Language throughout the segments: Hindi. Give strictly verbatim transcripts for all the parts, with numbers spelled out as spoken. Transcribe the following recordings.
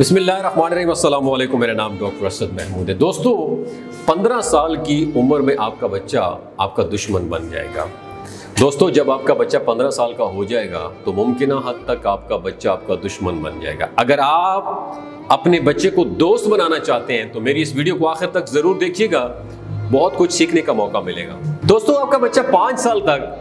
बिस्मिल्लाहिर्रहमानिर्रहीम, अस्सलाम वालेकुम। मेरा नाम डॉक्टर असद महमूद है। दोस्तों, पंद्रह साल की उम्र में आपका बच्चा आपका दुश्मन बन जाएगा। दोस्तों, जब आपका बच्चा पंद्रह साल का हो जाएगा तो मुमकिन हद तक आपका बच्चा आपका दुश्मन बन जाएगा। अगर आप अपने बच्चे को दोस्त बनाना चाहते हैं तो मेरी इस वीडियो को आखिर तक ज़रूर देखिएगा, बहुत कुछ सीखने का मौका मिलेगा। दोस्तों, आपका बच्चा पाँच साल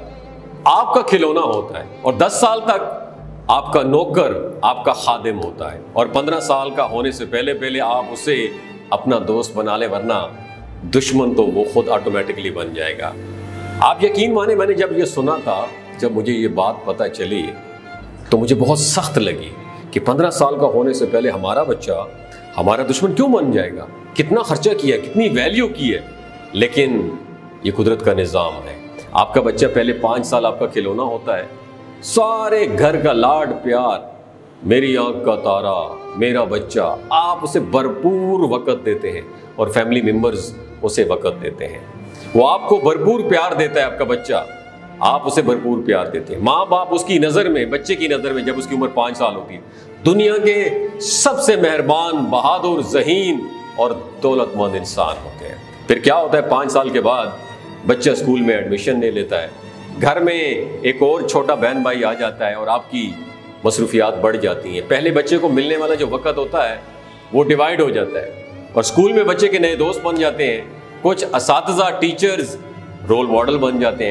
तक आपका खिलौना होता है और दस साल तक आपका नौकर, आपका खादिम होता है, और पंद्रह साल का होने से पहले पहले आप उसे अपना दोस्त बना ले, वरना दुश्मन तो वो खुद ऑटोमेटिकली बन जाएगा। आप यकीन माने, मैंने जब ये सुना था, जब मुझे ये बात पता चली तो मुझे बहुत सख्त लगी कि पंद्रह साल का होने से पहले हमारा बच्चा हमारा दुश्मन क्यों बन जाएगा। कितना खर्चा किया, कितनी वैल्यू की है, लेकिन ये कुदरत का निज़ाम है। आपका बच्चा पहले पाँच साल आपका खिलौना होता है, सारे घर का लाड प्यार, मेरी आंख का तारा, मेरा बच्चा, आप उसे भरपूर वक़्त देते हैं और फैमिली मेम्बर्स उसे वक़्त देते हैं। वो आपको भरपूर प्यार देता है, आपका बच्चा, आप उसे भरपूर प्यार देते हैं। माँ बाप उसकी नज़र में, बच्चे की नज़र में, जब उसकी उम्र पाँच साल होती है, दुनिया के सबसे मेहरबान, बहादुर, ज़हीन और दौलतमंद इंसान होते हैं। फिर क्या होता है, पाँच साल के बाद बच्चा स्कूल में एडमिशन ले लेता है, घर में एक और छोटा बहन भाई आ जाता है और आपकी मसरूफियात बढ़ जाती हैं। पहले बच्चे को मिलने वाला जो वक़्त होता है वो डिवाइड हो जाता है और स्कूल में बच्चे के नए दोस्त बन जाते हैं, कुछ असातिज़ा, टीचर्स रोल मॉडल बन जाते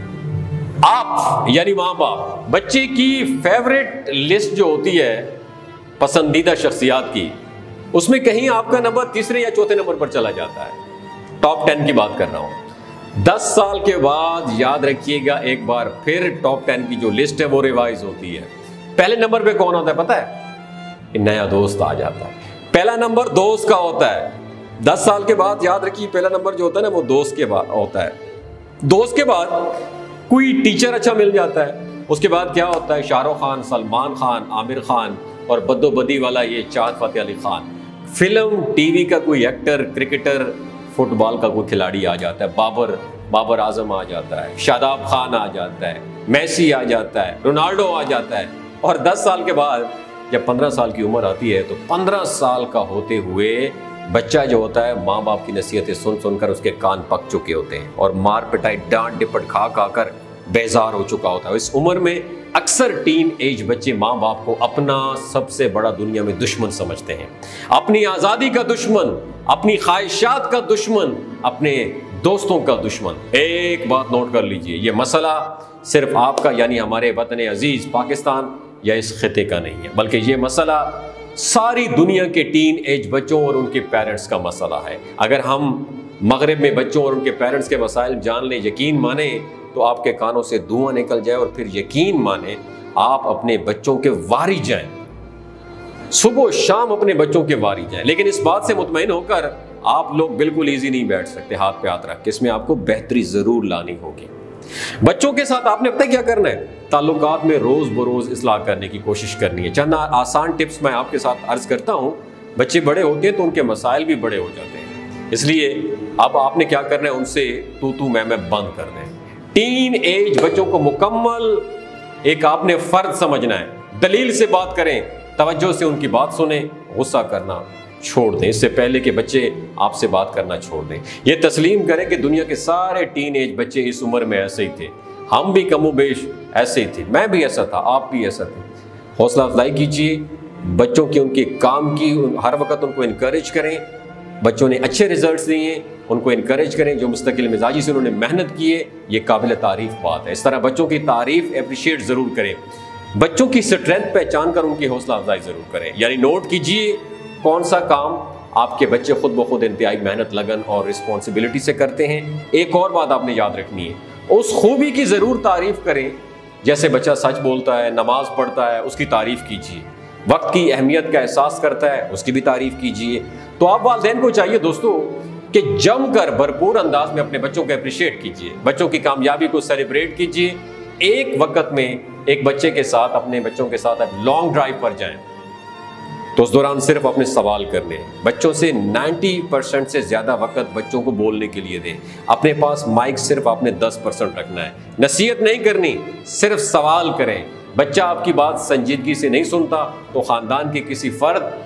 हैं। आप यानी माँ बाप बच्चे की फेवरेट लिस्ट जो होती है पसंदीदा शख्सियात की, उसमें कहीं आपका नंबर तीसरे या चौथे नंबर पर चला जाता है। टॉप टेन की बात कर रहा हूँ। दस साल के बाद याद रखिएगा, एक बार फिर टॉप टेन की जो लिस्ट है वो रिवाइज होती है। पहले नंबर पे कौन होता है पता है? नया दोस्त आ जाता है। पहला नंबर दोस्त का होता है। दस साल के बाद याद रखिए, पहला नंबर जो होता है ना वो दोस्त के बाद होता है। दोस्त के बाद कोई टीचर अच्छा मिल जाता है। उसके बाद क्या होता है? शाहरुख खान, सलमान खान, आमिर खान और बद्दोबदी वाला ये चांद फतेह अली खान। फिल्म टीवी का कोई एक्टर, क्रिकेटर, फुटबॉल का कोई खिलाड़ी आ जाता है। बाबर बाबर आजम आ जाता है, शादाब खान आ जाता है, मेसी आ जाता है, रोनाल्डो आ जाता है। और दस साल के बाद जब पंद्रह साल की उम्र आती है तो पंद्रह साल का होते हुए बच्चा जो होता है, माँ बाप की नसीहतें सुन सुनकर उसके कान पक चुके होते हैं और मार पिटाई, डांट डिपट खा खा कर बेजार हो चुका होता है। इस उम्र में अक्सर टीन एज बच्चे माँ बाप को अपना सबसे बड़ा दुनिया में दुश्मन समझते हैं, अपनी आज़ादी का दुश्मन, अपनी ख्वाहिशात का दुश्मन, अपने दोस्तों का दुश्मन। एक बात नोट कर लीजिए, ये मसला सिर्फ आपका यानी हमारे वतन अजीज पाकिस्तान या इस खिते का नहीं है, बल्कि ये मसला सारी दुनिया के टीन एज बच्चों और उनके पेरेंट्स का मसला है। अगर हम मगरिब में बच्चों और उनके पेरेंट्स के मसाइल जान लें, यकीन माने तो आपके कानों से धुआं निकल जाए और फिर यकीन माने आप अपने बच्चों के वारी जाएं, सुबह शाम अपने बच्चों के वारी जाएं। लेकिन इस बात से मुतमईन होकर आप लोग बिल्कुल इजी नहीं बैठ सकते हाथ पे हाथ रख के, इसमें आपको बेहतरी जरूर लानी होगी। बच्चों के साथ आपने पता क्या करना है? ताल्लुकात में रोज बरोज इस्लाह करने की कोशिश करनी है। चंद आसान टिप्स मैं आपके साथ अर्ज करता हूँ। बच्चे बड़े होते हैं तो उनके मसाइल भी बड़े हो जाते हैं, इसलिए अब आपने क्या करना है, उनसे तू तू मैं मैं बंद कर दें। टीन एज बच्चों को मुकम्मल एक आपने फर्द समझना है। दलील से बात करें, तवज्जो से उनकी बात सुने, गुस्सा करना छोड़ दें। इससे पहले कि बच्चे आपसे बात करना छोड़ दें, ये तस्लीम करें कि दुनिया के सारे टीन एज बच्चे इस उम्र में ऐसे ही थे। हम भी कमोबेश ऐसे ही थे, मैं भी ऐसा था, आप भी ऐसा थे। हौसला अफजाई कीजिए बच्चों की, उनके काम की, हर वक्त उनको इनकरेज करें। बच्चों ने अच्छे रिजल्ट्स दिए हैं, उनको इनकरेज करें। जो मुस्तकिल मिजाजी से उन्होंने मेहनत की है, ये काबिल तारीफ बात है। इस तरह बच्चों की तारीफ, अप्रिशिएट ज़रूर करें। बच्चों की स्ट्रेंथ पहचान कर उनकी हौसला अफजाई ज़रूर करें। यानी नोट कीजिए कौन सा काम आपके बच्चे खुद ब खुद इंतहाई मेहनत, लगन और रिस्पॉन्सिबिलिटी से करते हैं। एक और बात आपने याद रखनी है, उस खूबी की ज़रूर तारीफ़ करें। जैसे बच्चा सच बोलता है, नमाज पढ़ता है, उसकी तारीफ़ कीजिए। वक्त की अहमियत का एहसास करता है, उसकी भी तारीफ़ कीजिए। तो आप वालिदैन को चाहिए दोस्तों कि जमकर भरपूर अंदाज में अपने बच्चों को अप्रिशिएट कीजिए, बच्चों की कामयाबी को सेलिब्रेट कीजिए। एक वक्त में एक बच्चे के साथ, अपने बच्चों के साथ आप लॉन्ग ड्राइव पर जाएं तो उस दौरान सिर्फ अपने सवाल करने हैं। बच्चों से नब्बे परसेंट से ज़्यादा वक्त बच्चों को बोलने के लिए दें। अपने पास माइक सिर्फ आपने दस परसेंट रखना है। नसीहत नहीं करनी, सिर्फ सवाल करें। बच्चा आपकी बात संजीदगी से नहीं सुनता तो ख़ानदान के किसी फ़र्द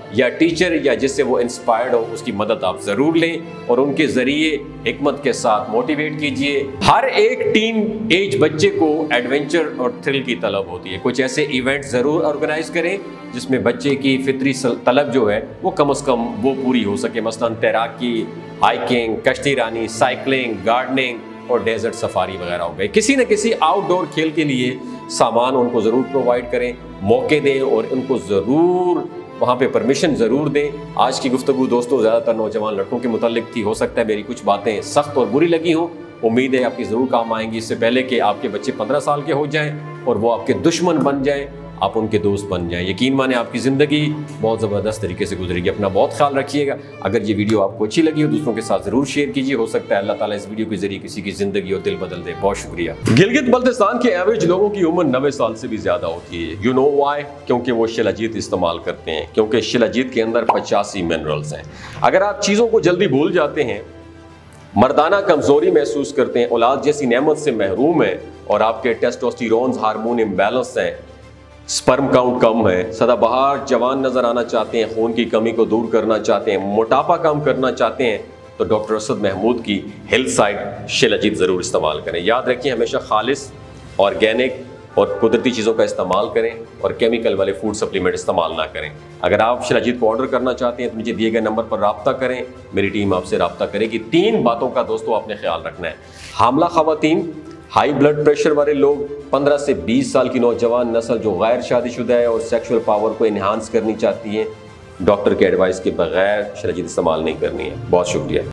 या टीचर या जिससे वो इंस्पायर्ड हो उसकी मदद आप ज़रूर लें और उनके ज़रिए हिकमत के साथ मोटिवेट कीजिए। हर एक टीन एज बच्चे को एडवेंचर और थ्रिल की तलब होती है। कुछ ऐसे इवेंट ज़रूर ऑर्गेनाइज करें जिसमें बच्चे की फितरी तलब जो है वो कम अज़ कम वो पूरी हो सके। मसलन तैराकी, हाइकिंग, कश्ती रानी, साइकिलिंग, गार्डनिंग और डेजर्ट सफारी वगैरह हो गए। किसी न किसी आउटडोर खेल के लिए सामान उनको ज़रूर प्रोवाइड करें, मौके दें और उनको ज़रूर वहाँ पे परमिशन ज़रूर दें। आज की गुफ्तगू दोस्तों ज़्यादातर नौजवान लड़कों के मुतालिक थी। हो सकता है मेरी कुछ बातें सख्त और बुरी लगी हों, उम्मीद है आपकी ज़रूर काम आएंगी। इससे पहले कि आपके बच्चे पंद्रह साल के हो जाएं और वो आपके दुश्मन बन जाएं, आप उनके दोस्त बन जाएं। यकीन माने आपकी ज़िंदगी बहुत ज़बरदस्त तरीके से गुजरेगी। अपना बहुत ख्याल रखिएगा। अगर ये वीडियो आपको अच्छी लगी हो दूसरों के साथ ज़रूर शेयर कीजिए। हो सकता है अल्लाह ताला इस वीडियो के जरिए किसी की ज़िंदगी और दिल बदल दे। बहुत शुक्रिया। गिलगित बल्तिस्तान के एवरेज लोगों की उम्र नब्बे साल से भी ज़्यादा होती है। You know why? क्योंकि वो शिलाजीत इस्तेमाल करते हैं, क्योंकि शिलाजीत के अंदर पचासी मिनरल्स हैं। अगर आप चीज़ों को जल्दी भूल जाते हैं, मर्दाना कमज़ोरी महसूस करते हैं, औलाद जैसी नेमत से महरूम है और आपके टेस्टोस्टेरोन हार्मोन इम्बैलेंस हैं, स्पर्म काउंट कम है, सदाबहार जवान नजर आना चाहते हैं, खून की कमी को दूर करना चाहते हैं, मोटापा कम करना चाहते हैं, तो डॉक्टर असद महमूद की हेल्थ साइट शिलाजीत ज़रूर इस्तेमाल करें। याद रखिए हमेशा खालिस, ऑर्गेनिक और कुदरती चीज़ों का इस्तेमाल करें और केमिकल वाले फूड सप्लीमेंट इस्तेमाल ना करें। अगर आप शिलाजीत को ऑर्डर करना चाहते हैं तो नीचे दिए गए नंबर पर रब्ता करें, मेरी टीम आपसे रब्ता करेगी। तीन बातों का दोस्तों आपने ख्याल रखना है। हामला खवातीन, हाई ब्लड प्रेशर वाले लोग, पंद्रह से बीस साल की नौजवान नस्ल जो गैर शादीशुदा है और सेक्सुअल पावर को इन्हांस करनी चाहती है, डॉक्टर के एडवाइस के बगैर शिलाजीत इस्तेमाल नहीं करनी है। बहुत शुक्रिया।